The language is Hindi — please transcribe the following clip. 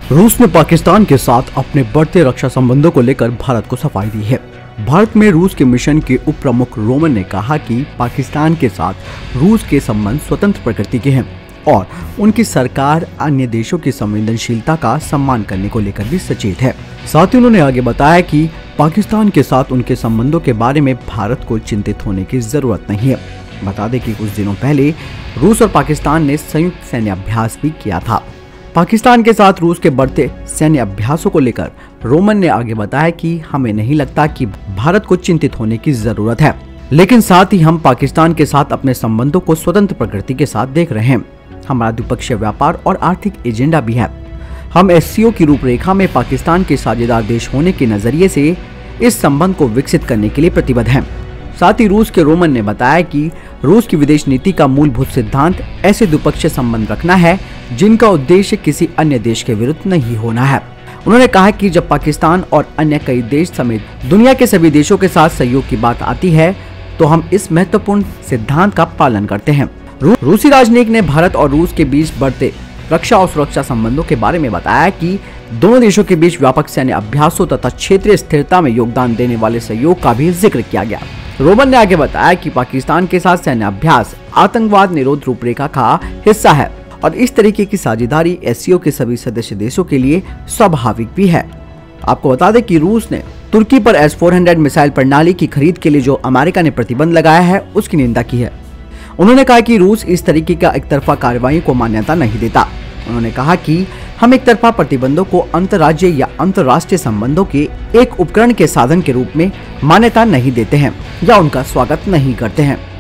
रूस ने पाकिस्तान के साथ अपने बढ़ते रक्षा संबंधों को लेकर भारत को सफाई दी है। भारत में रूस के मिशन के उप प्रमुख रोमन ने कहा कि पाकिस्तान के साथ रूस के संबंध स्वतंत्र प्रकृति के हैं और उनकी सरकार अन्य देशों की संवेदनशीलता का सम्मान करने को लेकर भी सचेत है। साथ ही उन्होंने आगे बताया कि पाकिस्तान के साथ उनके संबंधों के बारे में भारत को चिंतित होने की जरूरत नहीं है। बता दें कि कुछ दिनों पहले रूस और पाकिस्तान ने संयुक्त सैन्य अभ्यास भी किया था। पाकिस्तान के साथ रूस के बढ़ते सैन्य अभ्यासों को लेकर रोमन ने आगे बताया कि हमें नहीं लगता कि भारत को चिंतित होने की जरूरत है, लेकिन साथ ही हम पाकिस्तान के साथ अपने संबंधों को स्वतंत्र प्रकृति के साथ देख रहे हैं। हमारा द्विपक्षीय व्यापार और आर्थिक एजेंडा भी है। हम एससीओ की रूपरेखा में पाकिस्तान के साझेदार देश होने के नजरिए से इस संबंध को विकसित करने के लिए प्रतिबद्ध हैं। साथ ही रूस के रोमन ने बताया कि रूस की विदेश नीति का मूलभूत सिद्धांत ऐसे द्विपक्षीय संबंध रखना है जिनका उद्देश्य किसी अन्य देश के विरुद्ध नहीं होना है। उन्होंने कहा कि जब पाकिस्तान और अन्य कई देश समेत दुनिया के सभी देशों के साथ सहयोग की बात आती है तो हम इस महत्वपूर्ण सिद्धांत का पालन करते हैं। रूसी राजनयिक ने भारत और रूस के बीच बढ़ते रक्षा और सुरक्षा संबंधों के बारे में बताया कि दोनों देशों के बीच व्यापक सैन्य अभ्यासों तथा क्षेत्रीय स्थिरता में योगदान देने वाले सहयोग का भी जिक्र किया गया। रोमन ने आगे बताया कि पाकिस्तान के साथ सैन्य अभ्यास आतंकवाद निरोध रूपरेखा का हिस्सा है और इस तरीके की साझेदारी एससीओ के सभी सदस्य देशों के लिए स्वाभाविक भी है। आपको बता दें कि रूस ने तुर्की पर S-400 मिसाइल प्रणाली की खरीद के लिए जो अमेरिका ने प्रतिबंध लगाया है उसकी निंदा की है। उन्होंने कहा कि रूस इस तरीके का एकतरफा कार्रवाई को मान्यता नहीं देता। उन्होंने कहा कि हम एक तरफा प्रतिबंधों को अंतर्राज्यीय या अंतर्राष्ट्रीय संबंधों के एक उपकरण के साधन के रूप में मान्यता नहीं देते हैं या उनका स्वागत नहीं करते हैं।